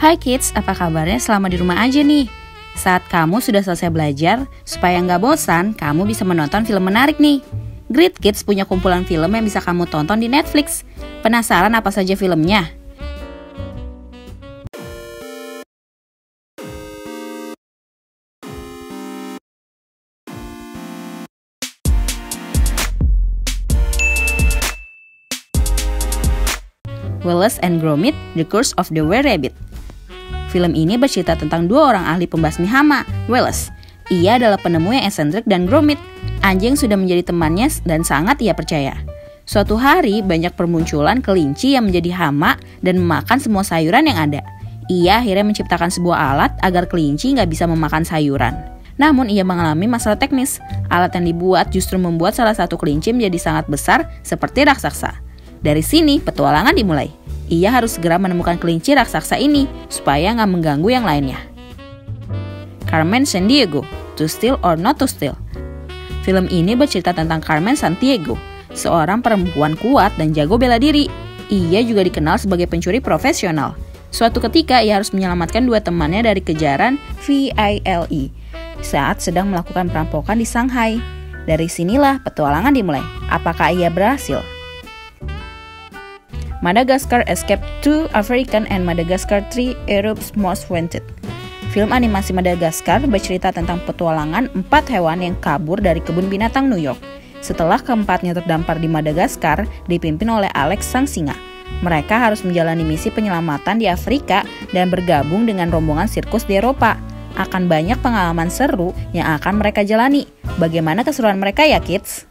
Hai kids, apa kabarnya selama di rumah aja nih? Saat kamu sudah selesai belajar, supaya nggak bosan, kamu bisa menonton film menarik nih. Great Kids punya kumpulan film yang bisa kamu tonton di Netflix. Penasaran apa saja filmnya? Wallace and Gromit: The Curse of the Were Rabbit. Film ini bercerita tentang dua orang ahli pembasmi hama. Wallace, ia adalah penemu yang eksentrik, dan Gromit, anjing sudah menjadi temannya dan sangat ia percaya. Suatu hari banyak permunculan kelinci yang menjadi hama dan memakan semua sayuran yang ada. Ia akhirnya menciptakan sebuah alat agar kelinci nggak bisa memakan sayuran. Namun ia mengalami masalah teknis. Alat yang dibuat justru membuat salah satu kelinci menjadi sangat besar seperti raksasa. Dari sini petualangan dimulai. Ia harus segera menemukan kelinci raksasa ini supaya nggak mengganggu yang lainnya. Carmen Sandiego, To Steal or Not to Steal. Film ini bercerita tentang Carmen Sandiego, seorang perempuan kuat dan jago bela diri. Ia juga dikenal sebagai pencuri profesional. Suatu ketika ia harus menyelamatkan dua temannya dari kejaran VILE saat sedang melakukan perampokan di Shanghai. Dari sinilah petualangan dimulai. Apakah ia berhasil? Madagascar Escape to African and Madagascar 3: Europe's Most Wanted. Film animasi Madagascar bercerita tentang petualangan 4 hewan yang kabur dari kebun binatang New York. Setelah keempatnya terdampar di Madagaskar, dipimpin oleh Alex sang singa. Mereka harus menjalani misi penyelamatan di Afrika dan bergabung dengan rombongan sirkus di Eropa. Akan banyak pengalaman seru yang akan mereka jalani. Bagaimana keseruan mereka ya kids?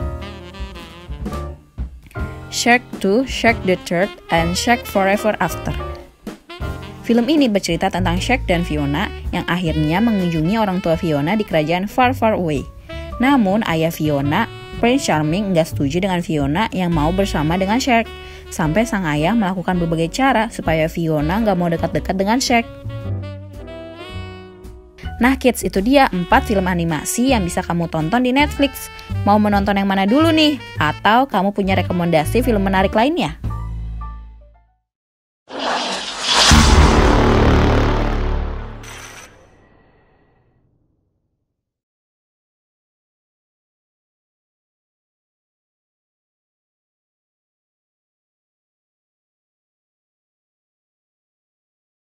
Shrek 2, Shrek the Third, and Shrek Forever After. Film ini bercerita tentang Shrek dan Fiona yang akhirnya mengunjungi orang tua Fiona di kerajaan far far away. Namun ayah Fiona, Prince Charming, nggak setuju dengan Fiona yang mau bersama dengan Shrek. Sampai sang ayah melakukan berbagai cara supaya Fiona nggak mau dekat-dekat dengan Shrek. Nah kids, itu dia 4 film animasi yang bisa kamu tonton di Netflix. Mau menonton yang mana dulu nih? Atau kamu punya rekomendasi film menarik lainnya?